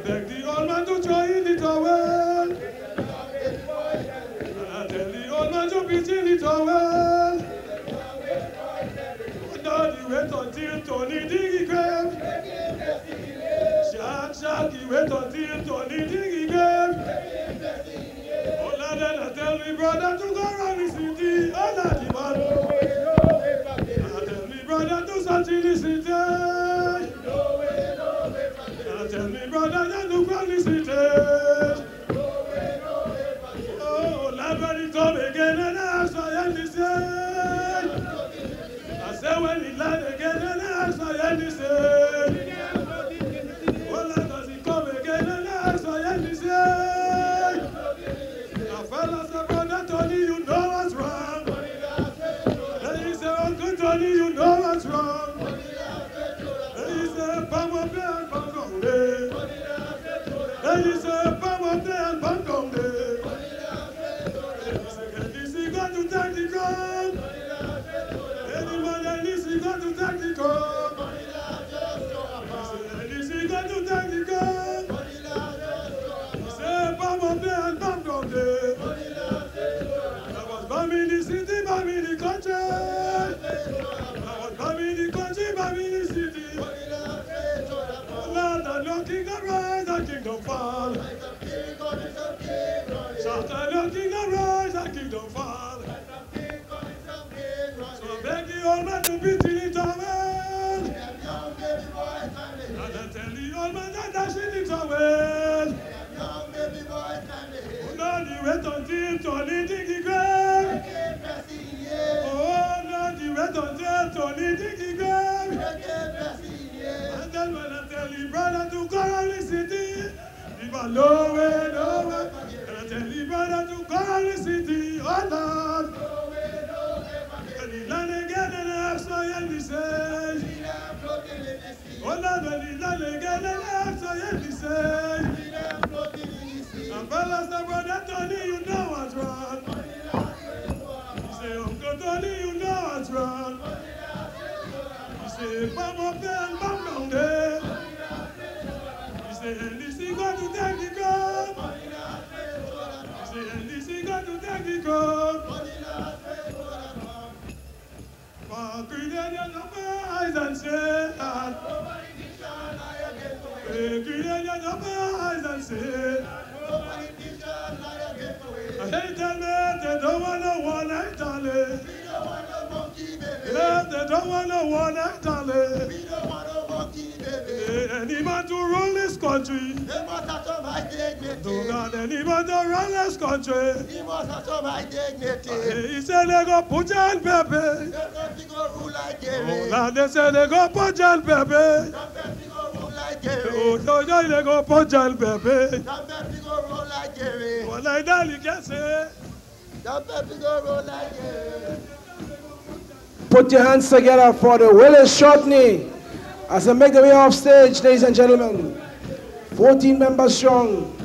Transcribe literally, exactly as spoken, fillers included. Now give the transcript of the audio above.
beg the old man to throw in the towel. I tell the old man to pitch in the towel. Now the wait until Tony dig grave. Shark, shark, he wait until Tony dig grave. Oh, Lord, then I tell me brother to go around the city. Oh, Lord, the man. I tell me brother to search in the city. I tell me brother to look around the city. Oh, Lord, when he come again and I ask for anything. I say when he land again and I ask for anything. Oh, Lord, does he come again and I ask for anything. Now, fellas, say, brother Tony, you know what's wrong. Then he say, Uncle Tony, you know what's wrong. Then he say, bam up there and bam down there. Then he say, bam up there and bam down there. Then he say, can this he got to thank the God? Anyone that this he got to thank the God? Then he say, he got to thank the God. He say, bam up there and bam down there. I was bam in the city, bam in the country. I was bam in the country, bam in the city. Lord, the Lord kingdom rise and kingdom fall. Shout the Lord kingdom rise and kingdom fall. So I beg the old man to beat in the towel. And I tell the old man to dash in the towel. Oh Lord, you wait until Tony dig the grave. Oh Lord, you wait until Tony dig the grave. And then when I tell the brother to go around the city, people no way, no way. And I tell the brother to go around the city, oh Lord. And he land again and I ask for any say. Oh Lord, when he land again and I ask for any say. And fellas, the brother Tony, you know what's wrong. He say, Uncle Tony, you know what's wrong. He say, bam up there and bam down there. He say, and this he got to take the God. He say, and this he got to take the God. For Christians of eyes and say that. Christians of eyes and say. They tell me they don't want no one night darling. Yeah, they don't want no one night darling. Any man to rule this country. They must have some my dignity. Do not any man to run this country. He must have some my dignity. He said they go put John Pepe. They go rule like Gary. Oh, now they say they go put John Pepe. Some go rule like Gary. Oh, no, no, they go put John Pepe. Some go rule like Gary. Well, like that, you can say. Some go rule like Gary. Put your hands together for the Willis Shortney as they make their way off stage, ladies and gentlemen. fourteen members strong.